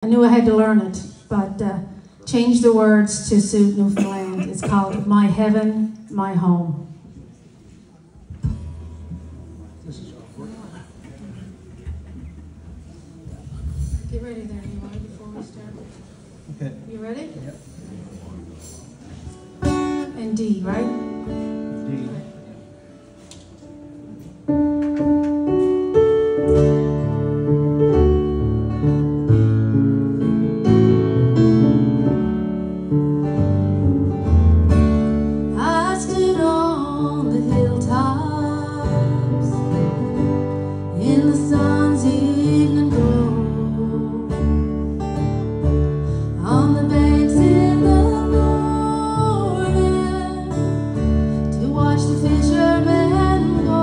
knew I had to learn it, but changed the words to suit Newfoundland. It's called My Heaven, My Home. Get ready there, Leroy, before we start. Okay. You ready? Yep. And D, right? D. I stood on the hilltops in the sun's evening glow, on the banks in the morning, to watch the fishermen go,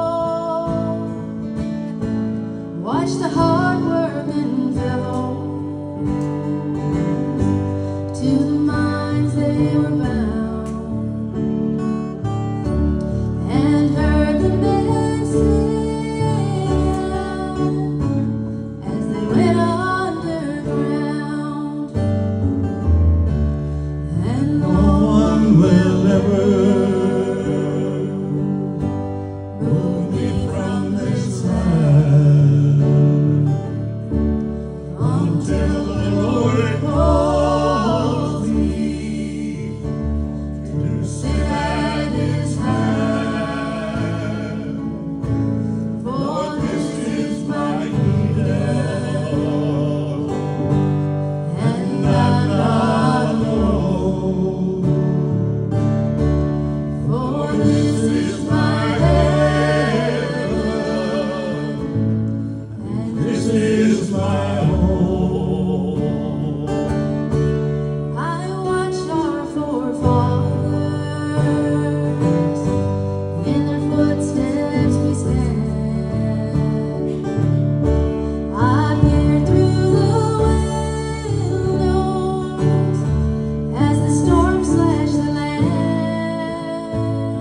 watch the hard-working fellow to the mines they were bound, and heard the men sing as they went underground, and no one will ever move me from this land until the Lord calls me to sit at His hand. For this is my Eden, and I'm not alone. For this is my heaven, and this is my home. I watched our forefathers, in their footsteps we stand. I peered through the windows as the storm slashed the land.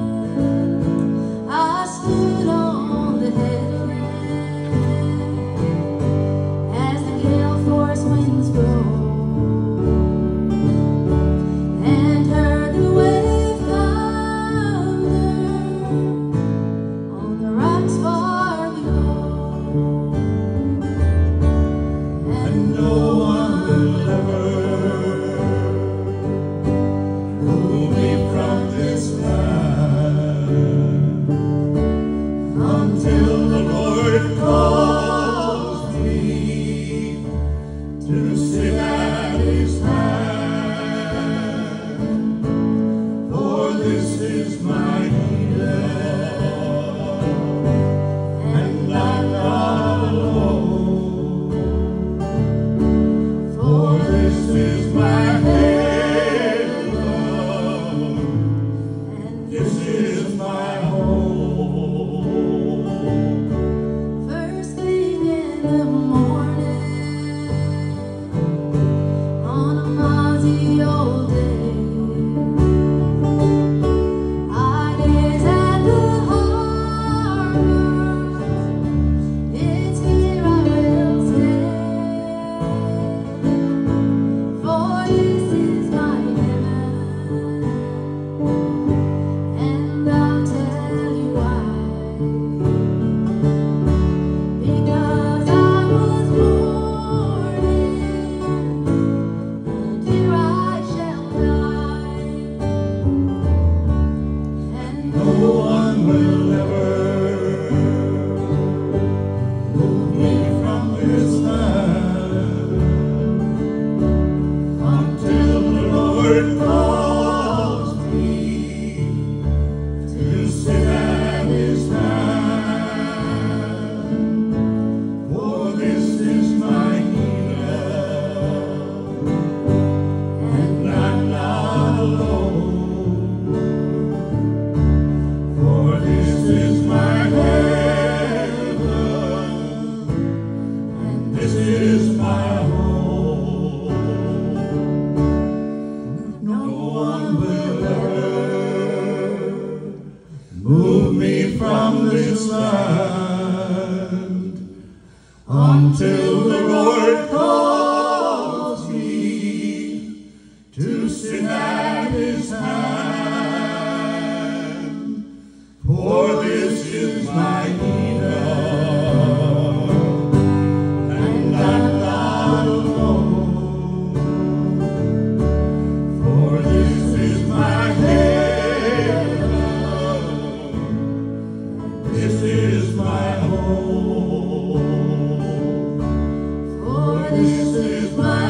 I stood on the headland as the gale force winds blow, and heard the wave thunder on the rocks far below, and no one will ever move me from this land until the Lord calls me to sit at His hand. For this is my Eden, and I'm not alone. For this is my heaven, and this is my home. First thing in the morning, on a mozzie old day, I gaze at the harbor. It's here I will stay, for you This is my